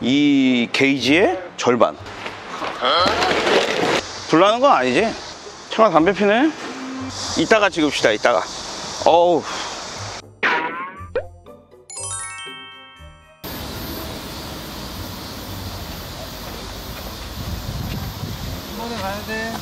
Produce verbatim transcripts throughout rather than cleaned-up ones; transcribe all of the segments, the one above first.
이 게이지의 절반. 불나는 건 아니지? 차가 담배 피네? 이따가 찍읍시다, 이따가. 어우. 이번에 가야 돼.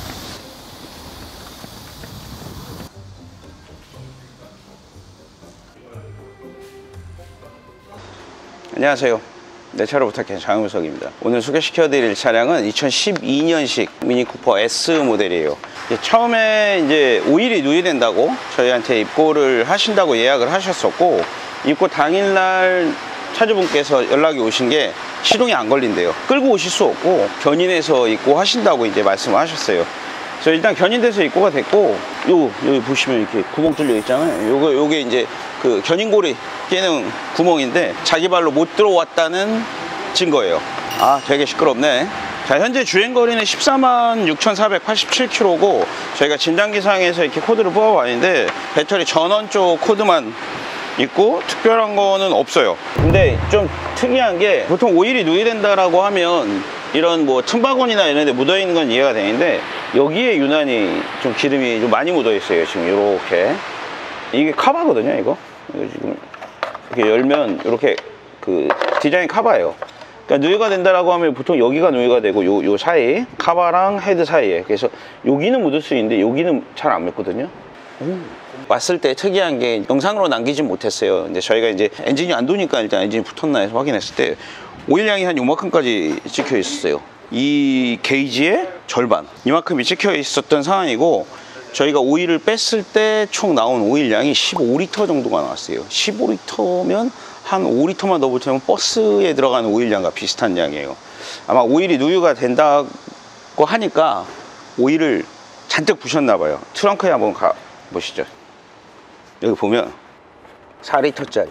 안녕하세요. 내 차를 부탁해 장윤석입니다. 오늘 소개시켜드릴 차량은 이천십이 년식 미니쿠퍼 S 모델이에요. 이제 처음에 이제 오일이 누이된다고 저희한테 입고를 하신다고 예약을 하셨었고, 입고 당일날 차주분께서 연락이 오신 게 시동이 안 걸린대요. 끌고 오실 수 없고 견인해서 입고 하신다고 이제 말씀을 하셨어요. 그래서 일단 견인돼서 입고가 됐고, 요 여기 보시면 이렇게 구멍 뚫려 있잖아요. 요거 요게 이제 그 견인고리 끼는 구멍인데 자기 발로 못 들어왔다는 증거예요. 아, 되게 시끄럽네. 자, 현재 주행거리는 십사만 육천사백팔십칠 킬로미터고 저희가 진단기상에서 이렇게 코드를 뽑아봤는데 배터리 전원 쪽 코드만 있고 특별한 거는 없어요. 근데 좀 특이한 게, 보통 오일이 누이된다라고 하면 이런 뭐 틈바구니나 이런 데 묻어 있는 건 이해가 되는데 여기에 유난히 좀 기름이 좀 많이 묻어 있어요. 지금 이렇게. 이게 카바거든요, 이거. 이거 지금 이렇게 열면 이렇게 그 디자인 카바예요. 그러니까 누유가 된다라고 하면 보통 여기가 누유가 되고 요, 요 사이, 카바랑 헤드 사이에. 그래서 여기는 묻을 수 있는데 여기는 잘 안 묻거든요. 오. 왔을 때 특이한 게 영상으로 남기진 못했어요. 근데 저희가 이제 엔진이 안 도니까 일단 엔진이 붙었나 해서 확인했을 때 오일량이 한 요만큼까지 찍혀 있었어요. 이 게이지의 절반, 이만큼이 찍혀 있었던 상황이고, 저희가 오일을 뺐을 때 총 나온 오일량이 십오 리터 정도가 나왔어요. 십오 리터면 한 오 리터만 더 붙으면 버스에 들어가는 오일량과 비슷한 양이에요. 아마 오일이 누유가 된다고 하니까 오일을 잔뜩 부셨나 봐요. 트렁크에 한번 가 보시죠. 여기 보면 사 리터짜리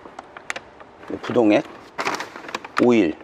부동액 오일,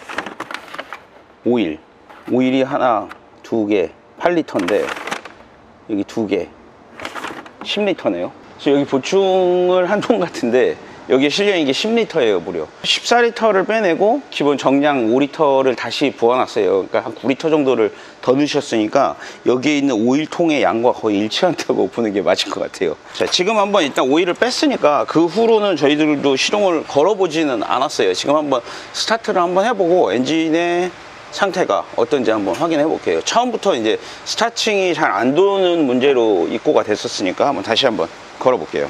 오일, 오일이 하나, 두 개, 팔 리터인데 여기 두 개, 십 리터네요. 그래서 여기 보충을 한 통 같은데 여기에 실려있는 게 십 리터예요, 무려. 십사 리터를 빼내고 기본 정량 오 리터를 다시 부어놨어요. 그러니까 한 구 리터 정도를 더 넣으셨으니까 여기에 있는 오일통의 양과 거의 일치한다고 보는 게 맞을 것 같아요. 자, 지금 한번 일단 오일을 뺐으니까 그 후로는 저희들도 시동을 걸어보지는 않았어요. 지금 한번 스타트를 한번 해보고 엔진의 상태가 어떤지 한번 확인해 볼게요. 처음부터 이제 스타팅이 잘 안 도는 문제로 입고가 됐었으니까 한번 다시 한번 걸어 볼게요.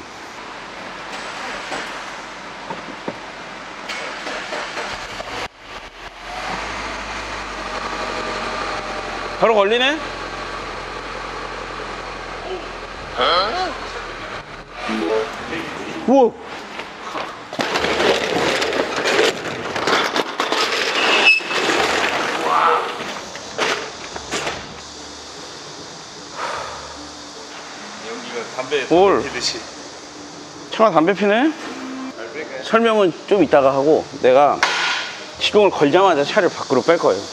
바로 걸리네? 우와! 담배 뭘? 피듯이. 차가 담배 피네? 설명은 좀 이따가 하고 내가 시동을 걸자마자 차를 밖으로 뺄 거예요.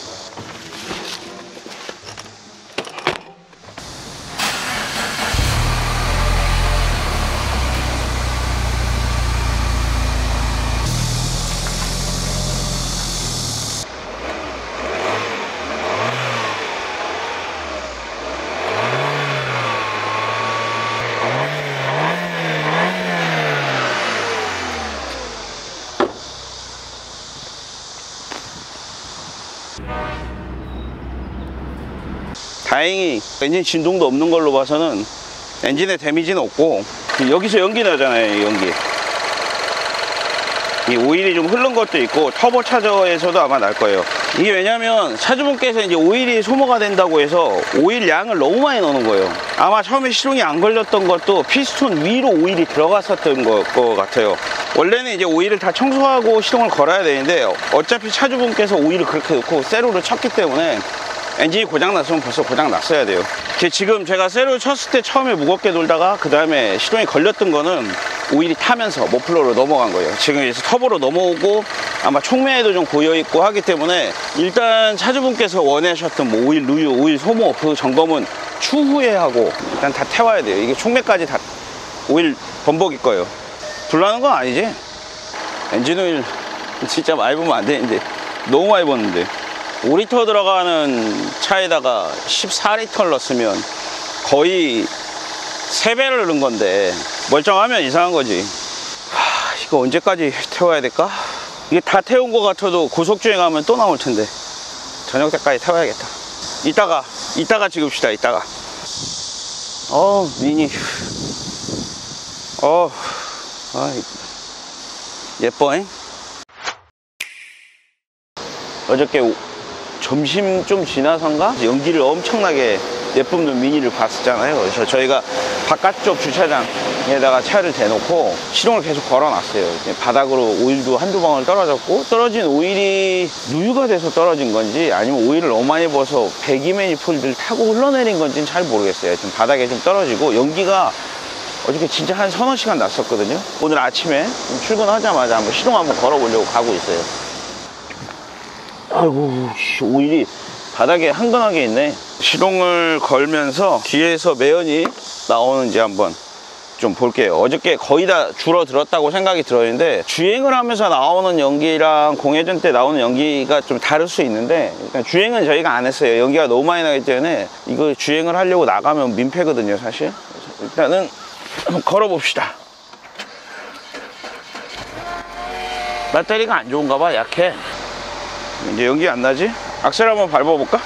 다행히 엔진 진동도 없는 걸로 봐서는 엔진에 데미지는 없고, 여기서 연기 나잖아요. 연기, 이 오일이 좀 흐른 것도 있고 터보 차저에서도 아마 날 거예요. 이게 왜냐면 차주분께서 이제 오일이 소모가 된다고 해서 오일 양을 너무 많이 넣는 거예요. 아마 처음에 시동이 안 걸렸던 것도 피스톤 위로 오일이 들어갔었던 것, 것 같아요. 원래는 이제 오일을 다 청소하고 시동을 걸어야 되는데 어차피 차주분께서 오일을 그렇게 넣고 세로를 쳤기 때문에 엔진이 고장났으면 벌써 고장났어야 돼요. 지금 제가 세로를 쳤을 때 처음에 무겁게 돌다가 그 다음에 시동이 걸렸던 거는 오일이 타면서 머플러로 넘어간 거예요. 지금 그래서 터보로 넘어오고 아마 촉매에도 좀 고여있고 하기 때문에 일단 차주분께서 원하셨던 뭐 오일 누유, 오일 소모 그 점검은 추후에 하고 일단 다 태워야 돼요. 이게 촉매까지 다 오일 범벅일 거예요. 불나는 건 아니지? 엔진 오일 진짜 많이 보면 안 되는데 너무 많이 봤는데 오 리터 들어가는 차에다가 십사 리터를 넣었으면 거의 세 배를 넣은 건데 멀쩡하면 이상한 거지. 하, 이거 언제까지 태워야 될까? 이게 다 태운 거 같아도 고속주행하면 또 나올 텐데 저녁 때까지 태워야겠다. 이따가 이따가 찍읍시다. 이따가. 어 미니. 어 아, 예뻐잉. 어저께 오, 점심 좀 지나선가 연기를 엄청나게 내뿜는 미니를 봤었잖아요. 그래서 저희가 바깥쪽 주차장에다가 차를 대놓고 시동을 계속 걸어놨어요. 바닥으로 오일도 한두 방울 떨어졌고, 떨어진 오일이 누유가 돼서 떨어진 건지 아니면 오일을 너무 많이 부어서 배기 매니폴드를 타고 흘러내린 건지는 잘 모르겠어요. 좀 바닥에 좀 떨어지고 연기가 어저께 진짜 한 서너 시간 났었거든요. 오늘 아침에 출근하자마자 한번 시동 한번 걸어보려고 가고 있어요. 아이고, 오일이 바닥에 한건하게 있네. 시동을 걸면서 뒤에서 매연이 나오는지 한번 좀 볼게요. 어저께 거의 다 줄어들었다고 생각이 들었는데 주행을 하면서 나오는 연기랑 공회전 때 나오는 연기가 좀 다를 수 있는데, 일단 주행은 저희가 안 했어요. 연기가 너무 많이 나기 때문에 이거 주행을 하려고 나가면 민폐거든요, 사실. 그래서 일단은 한번 걸어봅시다. 배터리가 안 좋은가 봐. 약해. 이제 연기 안 나지? 악셀 한번 밟아볼까?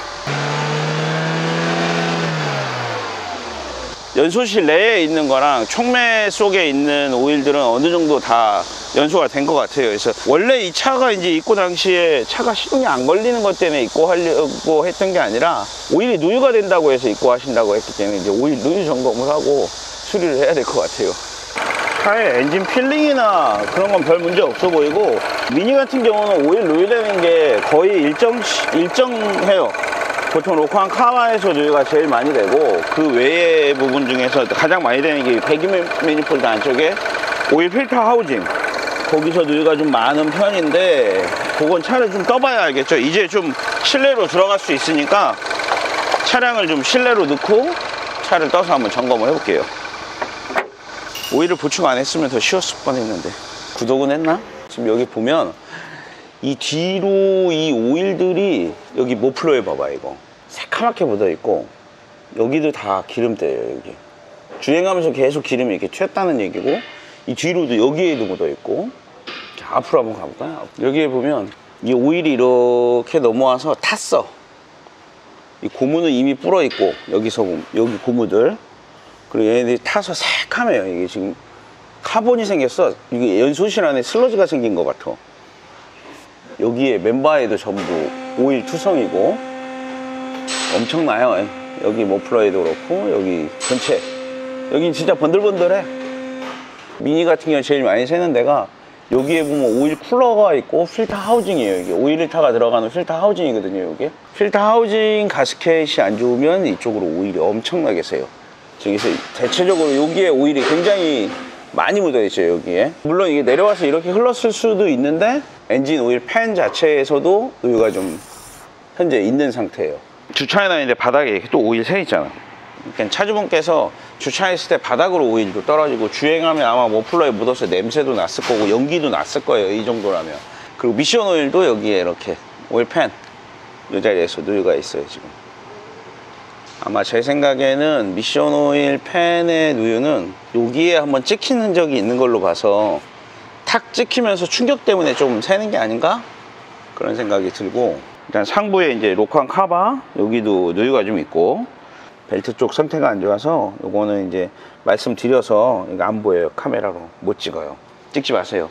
연소실 내에 있는 거랑 촉매 속에 있는 오일들은 어느 정도 다 연소가 된 것 같아요. 그래서 원래 이 차가 이제 입고 당시에 차가 시동이 안 걸리는 것 때문에 입고 하려고 했던 게 아니라 오일이 누유가 된다고 해서 입고 하신다고 했기 때문에 이제 오일 누유 점검을 하고 수리를 해야 될 것 같아요. 차에 엔진 필링이나 그런 건 별 문제 없어 보이고, 미니 같은 경우는 오일 누유되는 게 거의 일정, 일정해요. 보통 로칸 카바에서 누유가 제일 많이 되고, 그 외의 부분 중에서 가장 많이 되는 게 배기 매니폴드 안쪽에 오일 필터 하우징, 거기서 누유가 좀 많은 편인데, 그건 차를 좀 떠봐야 알겠죠. 이제 좀 실내로 들어갈 수 있으니까 차량을 좀 실내로 넣고 차를 떠서 한번 점검을 해볼게요. 오일을 보충 안 했으면 더 쉬웠을 뻔했는데. 구독은 했나? 지금 여기 보면 이 뒤로 이 오일들이 여기 모플러에 봐봐. 이거 새카맣게 묻어 있고 여기도 다 기름때예요. 여기 주행하면서 계속 기름이 이렇게 튀었다는 얘기고, 이 뒤로도 여기에도 묻어 있고. 자, 앞으로 한번 가볼까요? 여기에 보면 이 오일이 이렇게 넘어와서 탔어. 이 고무는 이미 불어 있고, 여기서 보면 여기 고무들, 그리고 얘네들이 타서 새카매요. 이게 지금 카본이 생겼어. 이게 연소실 안에 슬러지가 생긴 것 같아. 여기에 멤버에도 전부 오일 투성이고 엄청나요. 여기 머플러에도 그렇고 여기 전체 여기 진짜 번들번들해. 미니 같은 경우 제일 많이 새는 데가 여기에 보면 오일 쿨러가 있고 필터 하우징이에요. 이게 오 리터가 들어가는 필터 하우징이거든요. 이게 필터 하우징 가스켓이 안 좋으면 이쪽으로 오일이 엄청나게 새요. 그래서 대체적으로 여기에 오일이 굉장히 많이 묻어 있죠. 여기에 물론 이게 내려와서 이렇게 흘렀을 수도 있는데 엔진 오일 팬 자체에서도 누유가 좀 현재 있는 상태예요. 주차해 놨는데 바닥에 이렇게 또 오일 새 있잖아. 그러니까 차주분께서 주차했을 때 바닥으로 오일도 떨어지고, 주행하면 아마 머플러에 묻어서 냄새도 났을 거고 연기도 났을 거예요. 이 정도라면. 그리고 미션 오일도 여기에 이렇게 오일 팬 이 자리에서 누유가 있어요. 지금 아마 제 생각에는 미션 오일 팬의 누유는 여기에 한번 찍힌 흔적이 있는 걸로 봐서 탁 찍히면서 충격 때문에 좀 새는 게 아닌가? 그런 생각이 들고, 일단 상부에 이제 로칸 카바 여기도 누유가 좀 있고, 벨트 쪽 상태가 안 좋아서 요거는 이제 말씀드려서 이거 안 보여요. 카메라로 못 찍어요. 찍지 마세요.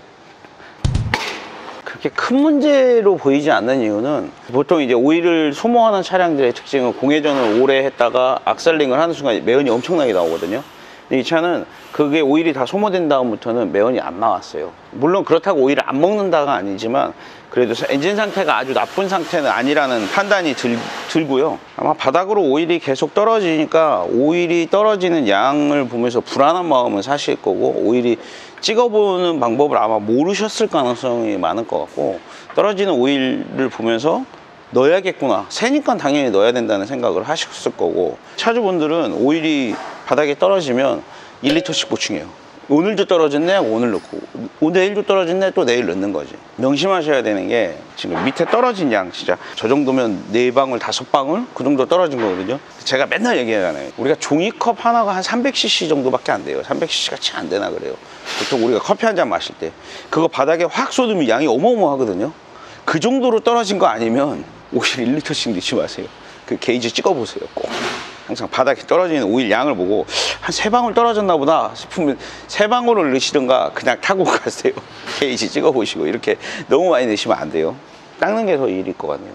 그렇게 큰 문제로 보이지 않는 이유는, 보통 이제 오일을 소모하는 차량들의 특징은 공회전을 오래 했다가 악셀링을 하는 순간 매연이 엄청나게 나오거든요. 근데 이 차는 그게 오일이 다 소모된 다음부터는 매연이 안 나왔어요. 물론 그렇다고 오일을 안 먹는다가 아니지만 그래도 엔진 상태가 아주 나쁜 상태는 아니라는 판단이 들, 들고요. 아마 바닥으로 오일이 계속 떨어지니까 오일이 떨어지는 양을 보면서 불안한 마음은 사실 거고, 오일이 찍어보는 방법을 아마 모르셨을 가능성이 많을 것 같고, 떨어지는 오일을 보면서 넣어야겠구나, 새니까 당연히 넣어야 된다는 생각을 하셨을 거고, 차주분들은 오일이 바닥에 떨어지면 일 리터씩 보충해요. 오늘도 떨어졌네 하고 오늘 넣고, 내일도 떨어졌네 또 내일 넣는 거지. 명심하셔야 되는 게 지금 밑에 떨어진 양 진짜 저 정도면 네 방울 다섯 방울 그 정도 떨어진 거거든요. 제가 맨날 얘기하잖아요. 우리가 종이컵 하나가 한 삼백 씨씨 정도밖에 안 돼요. 삼백 씨씨가 채 안 되나 그래요. 보통 우리가 커피 한 잔 마실 때 그거 바닥에 확 쏟으면 양이 어마어마하거든요. 그 정도로 떨어진 거 아니면 오일 일 리터씩 넣지 마세요. 그 게이지 찍어보세요. 꼭 항상 바닥에 떨어지는 오일 양을 보고 한 세 방울 떨어졌나 보다 싶으면 세 방울을 넣으시든가 그냥 타고 가세요. 게이지 찍어보시고. 이렇게 너무 많이 넣으시면 안 돼요. 닦는 게 더 일일 것 같네요.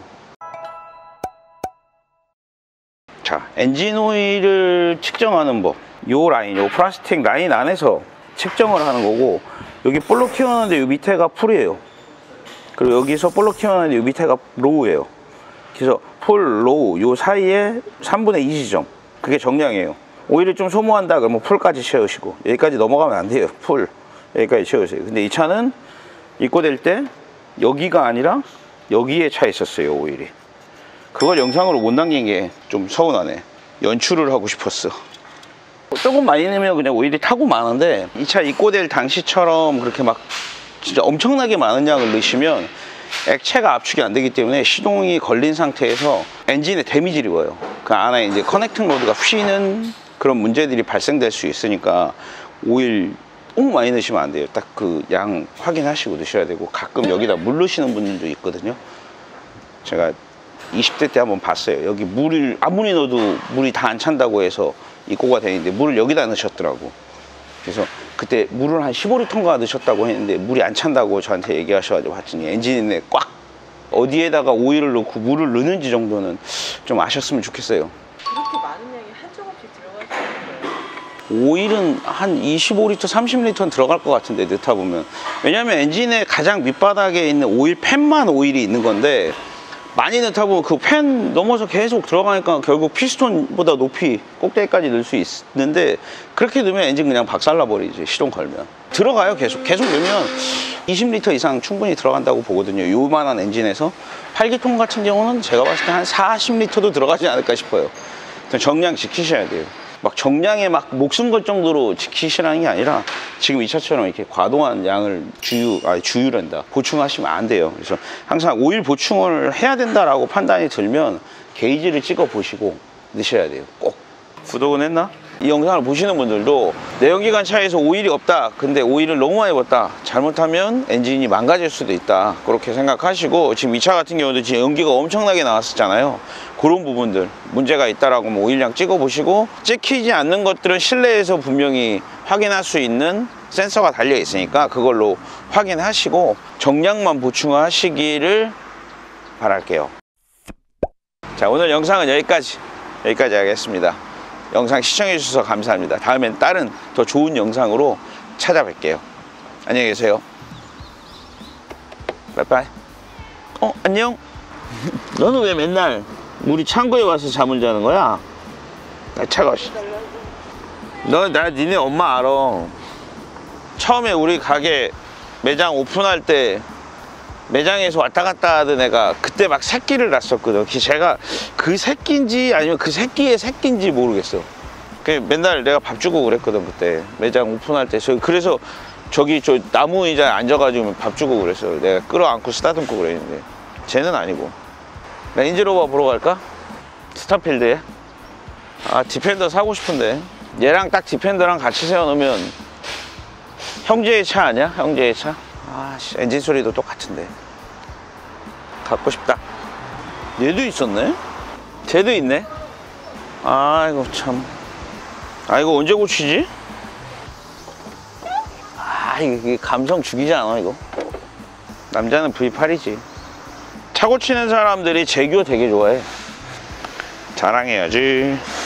자, 엔진 오일을 측정하는 법. 요 라인, 요 플라스틱 라인 안에서 측정을 하는 거고, 여기 볼록 튀어나오는데 요 밑에가 풀이에요. 그리고 여기서 볼록 튀어나오는데 요 밑에가 로우예요. 그래서 풀, 로우 요 사이에 삼분의 이 지점, 그게 정량이에요. 오일을 좀 소모한다 그러면 풀까지 채우시고, 여기까지 넘어가면 안 돼요. 풀 여기까지 채우세요. 근데 이 차는 입고될 때 여기가 아니라 여기에 차 있었어요, 오일이. 그걸 영상으로 못 남긴 게 좀 서운하네. 연출을 하고 싶었어. 조금 많이 넣으면 그냥 오일이 타고 많은데, 이 차 입고될 당시처럼 그렇게 막 진짜 엄청나게 많은 양을 넣으시면 액체가 압축이 안 되기 때문에 시동이 걸린 상태에서 엔진에 데미지를 입어요. 그 안에 이제 커넥팅 로드가 휘는 그런 문제들이 발생될 수 있으니까 오일 너무 많이 넣으시면 안 돼요. 딱 그 양 확인하시고 넣으셔야 되고, 가끔 여기다 물 넣으시는 분들도 있거든요. 제가 이십 대 때 한번 봤어요. 여기 물을 아무리 넣어도 물이 다 안 찬다고 해서 입고가 되는데 물을 여기다 넣으셨더라고. 그래서 그때 물을 한 십오 리터인가 넣으셨다고 했는데 물이 안 찬다고 저한테 얘기하셔가지고 봤더니 엔진에 꽉 어디에다가 오일을 넣고 물을 넣는지 정도는 좀 아셨으면 좋겠어요. 그렇게 많은 양이 한 조각씩 들어갈 수 있어요? 오일은 한 이십오 리터, 삼십 리터는 들어갈 것 같은데, 넣다 보면. 왜냐면 엔진의 가장 밑바닥에 있는 오일 팬만 오일이 있는 건데, 많이 넣다 보면 그 팬 넘어서 계속 들어가니까 결국 피스톤보다 높이 꼭대기까지 넣을 수 있는데, 그렇게 넣으면 엔진 그냥 박살나 버리지, 시동 걸면. 들어가요. 계속 계속 넣으면 이십 리터 이상 충분히 들어간다고 보거든요, 요만한 엔진에서. 팔 기통 같은 경우는 제가 봤을 때 한 사십 리터도 들어가지 않을까 싶어요. 정량 지키셔야 돼요. 막 정량에 막 목숨 걸 정도로 지키시라는 게 아니라, 지금 이 차처럼 이렇게 과도한 양을 주유, 아니 주유란다, 보충하시면 안 돼요. 그래서 항상 오일 보충을 해야 된다라고 판단이 들면 게이지를 찍어 보시고 넣으셔야 돼요. 꼭. 구독은 했나? 이 영상을 보시는 분들도 내연기관 차에서 오일이 없다, 근데 오일을 너무 많이 붓다, 잘못하면 엔진이 망가질 수도 있다, 그렇게 생각하시고, 지금 이 차 같은 경우도 지금 연기가 엄청나게 나왔었잖아요. 그런 부분들 문제가 있다라고 하면 오일량 찍어 보시고, 찍히지 않는 것들은 실내에서 분명히 확인할 수 있는 센서가 달려 있으니까 그걸로 확인하시고 정량만 보충하시기를 바랄게요. 자, 오늘 영상은 여기까지 여기까지 하겠습니다. 영상 시청해 주셔서 감사합니다. 다음엔 다른 더 좋은 영상으로 찾아뵐게요. 안녕히 계세요. 빠이빠이. 어, 안녕. 너는 왜 맨날 우리 창고에 와서 잠을 자는 거야? 나 차가워. 너, 나 니네 엄마 알아. 처음에 우리 가게 매장 오픈할 때 매장에서 왔다 갔다 하던 애가 그때 막 새끼를 낳았었거든. 제가 그 새끼인지 아니면 그 새끼의 새끼인지 모르겠어. 맨날 내가 밥 주고 그랬거든, 그때 매장 오픈할 때. 그래서 저기 저 나무 의자에 앉아가지고 밥 주고 그랬어. 내가 끌어안고 쓰다듬고 그랬는데 쟤는 아니고. 레인지로버 보러 갈까? 스타필드에. 아, 디펜더 사고 싶은데. 얘랑 딱 디펜더랑 같이 세워놓으면 형제의 차 아니야? 형제의 차? 아, 엔진 소리도 똑같은데. 갖고 싶다. 얘도 있었네? 쟤도 있네? 아이고 참. 아, 이거 언제 고치지? 아, 이게 감성 죽이지 않아 이거? 남자는 브이 팔이지. 차 고치는 사람들이 제규어 되게 좋아해. 자랑해야지.